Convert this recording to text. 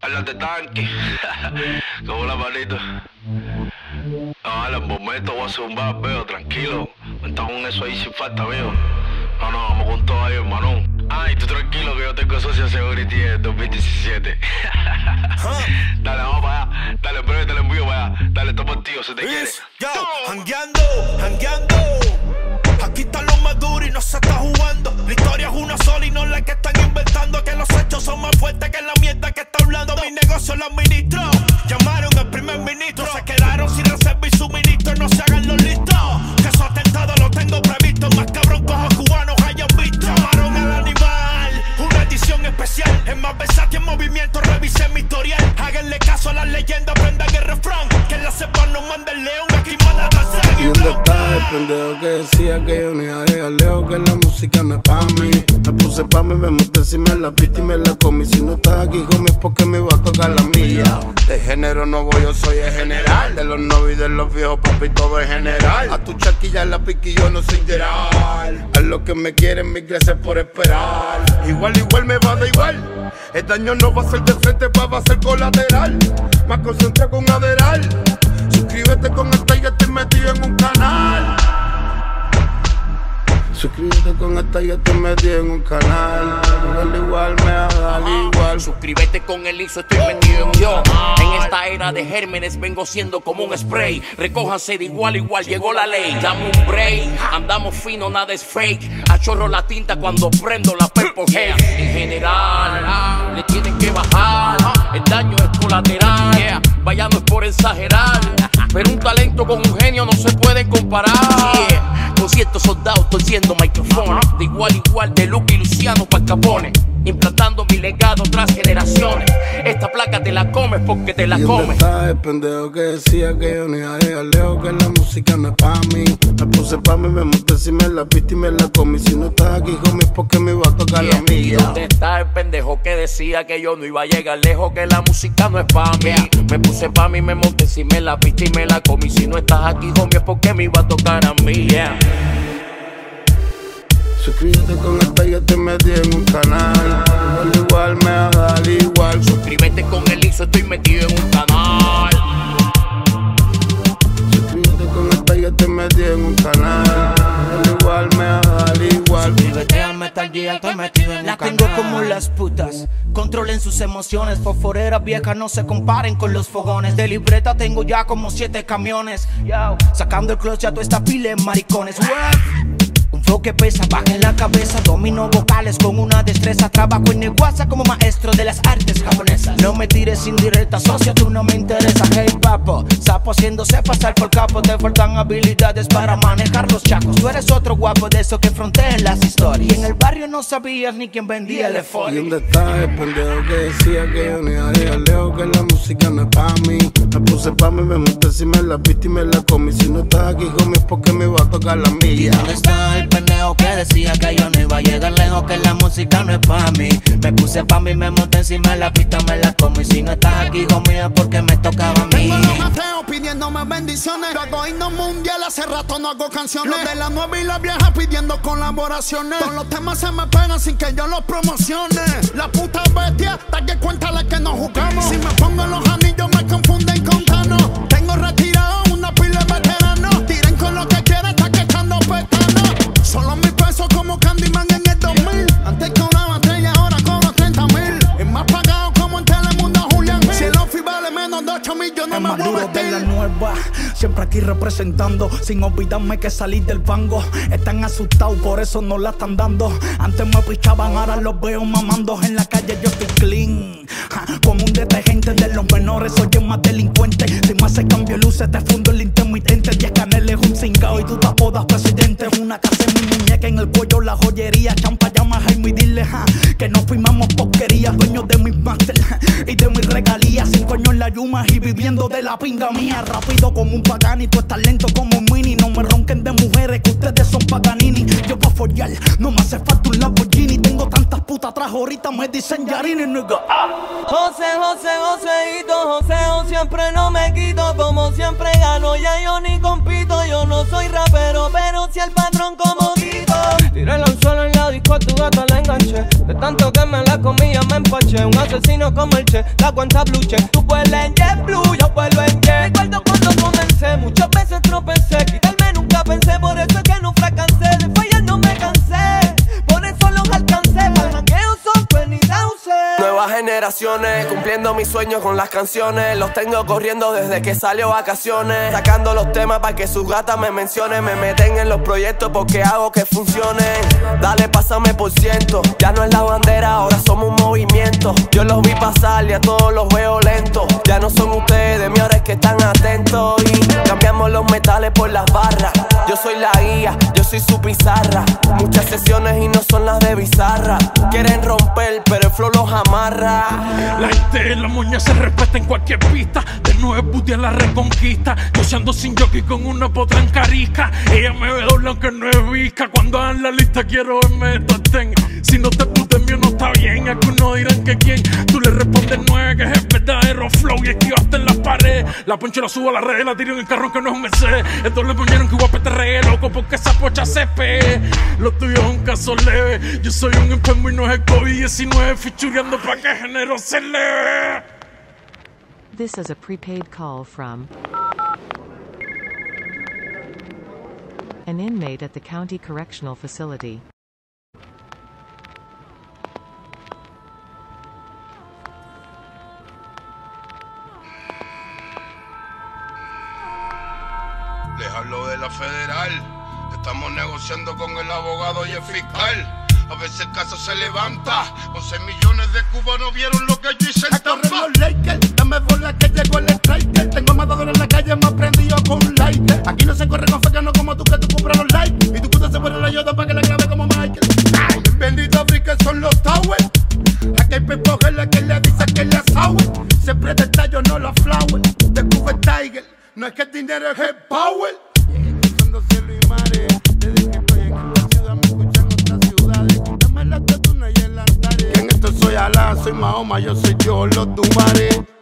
Hablas de tanque. Como la manito. No, en momento voy a hacer un veo, tranquilo. Cuenta con eso ahí sin falta, amigo. No, vamos con todo ahí, hermano. Ay, tú tranquilo que yo tengo Social Security en 2017. Dale, vamos para allá. Dale, breve, te lo envío para allá. Dale, toma el tío, se te quiere. Yo, jangueando. Aquí están los más duros y no se está jugando. La historia es una sola y no la que están inventando. Que los hechos son más fuertes que la mierda que está hablando. Mi negocio lo administro. Llamaron al primer ministro. Se quedaron sin reserva y suministro. No se hagan los listos, que esos atentados los tengo previstos. Más cabrón que los cubanos hayan visto. Llamaron al animal, una edición especial. Es más versátil en movimiento, revise mi historial. Háganle caso a las leyendas, aprendan el refrán. Que en la cepa no manda el león, aquí manda la ¿Y dónde está el pendejo que decía que yo no iba a llegar lejos? Que la música no es pa' mí. Me puse pa' mí, me monté encima de la pista y me la comí. Si no estás aquí, homie, es porque me va a tocar la milla. De género no voy, yo soy el general. De los novios y de los viejos, papi, todo es general. A tu chaquilla la piqui, yo no soy general. A los que me quieren, mil gracias por esperar. Igual me va a dar igual. El daño no va a ser de frente, va a ser colateral. Más concentrado con Aderal. Suscríbete con esta y estoy metido en un canal. Suscríbete con esta y estoy metido en un canal. Al igual me haga al igual. Suscríbete con el ISO, estoy metido en un yo. En esta era de gérmenes vengo siendo como un spray. Recójanse de igual, llegó la ley. Dame un break, andamos fino, nada es fake. Achorro la tinta cuando prendo la Purple Haze. En general, le tienen que bajar. El daño es colateral. Vaya, no es por exagerar, pero un talento con un genio no se puede comparar. Con ciertos soldados torciendo micrófono. De igual, de Luke y Luciano pa'l Capone. Implantando mi legado tras generaciones. Esta placa te la comes porque te la comes. ¿Y dónde está el pendejo que decía que yo no iba a llegar lejos? Que la música no es pa' mí. Me puse pa' mí, me monté encima de la pista y me la comí. Si no estás aquí, homie, es porque me va a tocar la milla. ¿Y dónde está el pendejo que decía que yo no iba a llegar lejos? Que la música no es pa' mí. Me puse pa' mí, me monté encima de la pista y me la comí. Si no estás aquí, homie, es porque me iba a tocar a mí. Suscríbete con esta y estoy metido en un canal. Al igual me haga al igual. Suscríbete con el ISO, estoy metido en un canal. Suscríbete con esta y estoy metido en un canal. Al igual me haga al igual. Suscríbete al Metal Gear, estoy metido en un canal. La tengo como las putas. Controlen sus emociones, fosforeras viejas no se comparen con los fogones. De libreta tengo ya como 7 camiones. Sacando el clutch ya toda esta pila de maricones. Un flow que pesa, baja en la cabeza. Domino vocales con una destreza. Trabajo en Neguasa como maestro de las artes japonesas. No me tires indirecta, socio, tú no me interesa. Hey papo, sapo haciéndose pasar por capo. Te faltan habilidades para manejar los chacos. Tú eres otro guapo de esos que frontean las historias. Y en el barrio no sabías ni quién vendía el ¿Y dónde está el pendejo que decía que yo no iba a llegar lejos? Que la música no es pa' mí. Me puse pa' mí, me monté encima de la pista y me la comí. Si no estás aquí, homie, es porque me va a tocar la milla. ¿Dónde está el pendejo que decía que yo no iba a llegar lejos? Que la música no es pa' mí. Me puse pa' mí, me monté encima de la pista, me la comí. Si no estás aquí, homie, es porque me tocaba a mí. Tengo los más feos pidiéndome bendiciones. Yo hago himno mundial, hace rato no hago canciones. Los de la nueva y la vieja pidiendo colaboraciones. Todos los temas se me pegan sin que yo los promocione. La puta bestia, hasta que cuéntale que no jugamos. Si me pongo los anillos me confunden con Thanos. Tengo retirado una pila de veteranos. Tiren con lo que quieran, está que echando petanos. Solo mis pesos como Candyman en el 2000. Antes cobraba 3 y ahora cobro 30,000. Es más pagado como en Telemundo Julián Gil. Si el outfit vale menos de 8,000 yo no me voy a vestir. De la nueva, siempre aquí representando. Sin olvidarme que salí del fango. Están asustados, por eso no la están dando. Antes me pichaban, ahora los veo mamando. En la calle yo estoy clean, como un detergente de los menores. Soy el más delincuente. Si me hace cambio de luces te fundo el intermitente. 10 caneles, un cingao y tú te apodas presidente. Una casa en mi muñeca, en el cuello la joyería. Champa llama Jaime y dile que no firmamos porquería. Dueños de mis máster y de mis regalías. 5 años en la Yuma y viviendo de la pinga mía. Rápido como un Pagani, tú estás lento como un Mini. No me ronquen de mujeres que ustedes son Paganini. Yo pa' follar, no me hace falta un Lamborghini. Tengo tantas putas atrás, ahorita me dicen Yarini, nigga. Joseito, Joseo, siempre no me quito. Como siempre gano, ya yo ni compito. Yo no soy rapero, pero si el patrón como Quito. Tíralo al suelo en la disco. fue a tu gata la enganché. De tanto que me la comía me empaché. Un asesino como el Che, la cuenta blue check. Tú vuelas en JetBlue, yo vuelo en Jet. Recuerdo cuando comencé, muchas veces tropecé. Quitarme nunca pensé, por eso es que no fracasé. De fallar no me cansé, por eso los alcancé. Para el jangueo son 20,000. Nuevas generaciones, cumpliendo mis sueños con las canciones. Los tengo corriendo desde que salió vacaciones. Sacando los temas para que sus gatas me mencionen. Me meten en los proyectos porque hago que funcionen. Dale, pásame por ciento. Ya no es la bandera, ahora somos un movimiento. Yo los vi pasar y a todos los veo lentos. Ya no son ustedes, mi ahora es que están atentos. Y cambiamos los metales por las barras. Yo soy la guía, yo soy su pizarra. Muchas sesiones y no son las de bizarra. Quieren romper, pero el flow los amarra. La gente de la moña se respeta en cualquier pista. De nuevo puti a la reconquista. Yo se ando sin jockey con una potra en carisca. Ella me ve doble aunque no es visca. Cuando hagan la lista quiero verme de top 10. Si no te putes mío no está bien. Algunos dirán que quién. Tú le respondes 9 que es el verdadero flow. Y esquivaste en las paredes. La poncho la subo a la red. La tiro en el carro que no es un Mercedes. Entonces le ponieron que igual PTR, loco, porque esa pocha se pegue. Lo tuyo es un caso leve. Yo soy un enfermo y no es el COVID-19. Fichureando pa' que género se leve. This is a prepaid call from an inmate at the County Correctional Facility. Déjalo de la federal. Estamos negociando con el abogado y el fiscal. A veces el caso se levanta. 11 millones de cubanos vieron lo que yo hice en Tampa. A correr los Lakers, dame bola que llegó el striker. Tengo matador en la calle, más prendido con un lighter. Aquí no se corre con feca, no como tú que tú compras los likes. Y tu puta se pone la yoda para que la grabe como Michael. Ay, bendito África son los towers. Aquí hay pepogelas que le dice que la sour. Siempre de tallo, no la flower. De Cuba Tiger, no es que el dinero es el power. Cruzando cielo y mares. Desde que estoy en esta ciudad me escuchan otras ciudades. Quítame la tetuna y el altar. En esto soy Alá, soy Mahoma, yo soy yo, los Dumares.